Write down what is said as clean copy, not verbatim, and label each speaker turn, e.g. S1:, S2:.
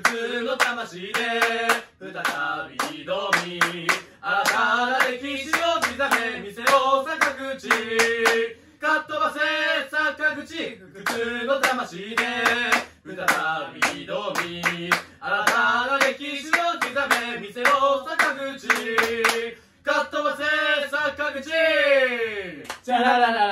S1: 通の魂で再び挑み新たな歴史を刻め見せろ坂口かっ飛ばせ坂口普通の魂で再び挑み新たな歴史を刻め見せろ坂口かっ飛ばせ坂口チャラララ